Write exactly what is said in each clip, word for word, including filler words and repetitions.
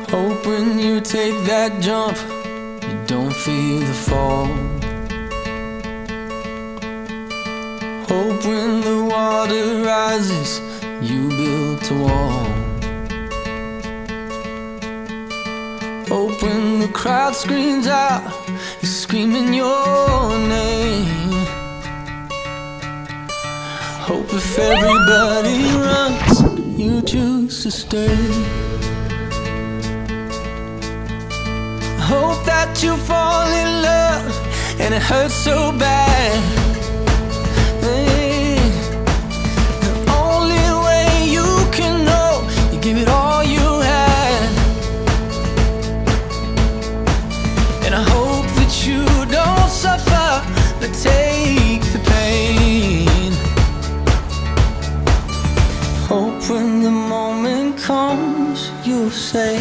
Hope when you take that jump, you don't feel the fall. Hope when the water rises, you built a wall. Hope when the crowd screams out, you're screaming your name. Hope if everybody runs, you choose to stay. Hope that you fall in love and it hurts so bad. Hey, the only way you can know, you give it all you had. And I hope that you don't suffer, but take the pain. Hope when the moment comes, you'll say,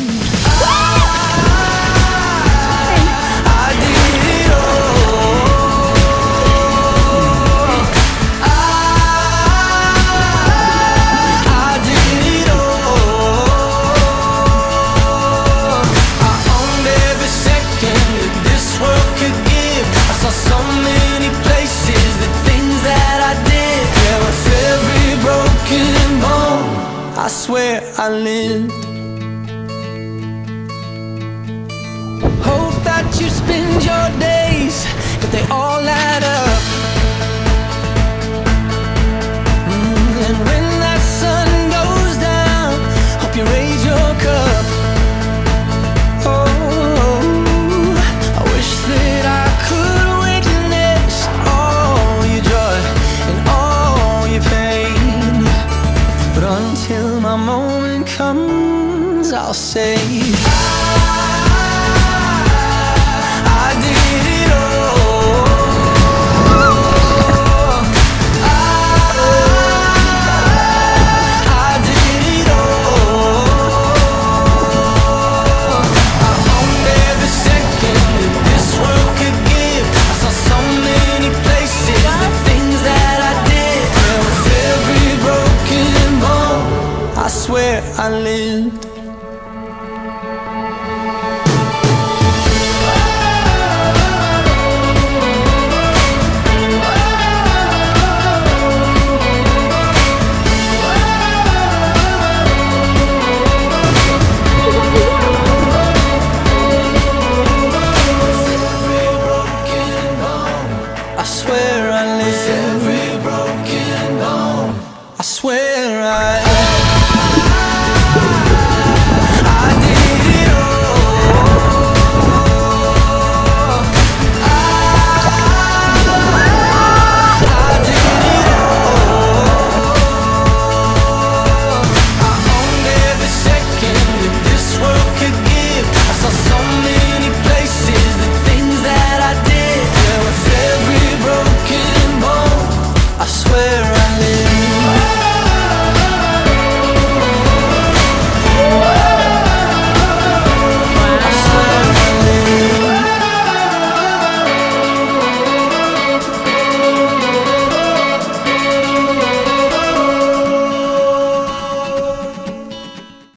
I swear I lived. Hope that you spend your days, but they all add up. Mm, and when that sun goes down, hope you raise your cup. Oh, I wish that I could witness all your joy and all your pain, but until my moment comes, I'll say I did it all. I did it all. I owned every second that this world could give. I saw so many places, the things that I did. Well, with every broken bone, I swear I lived. I swear I lived.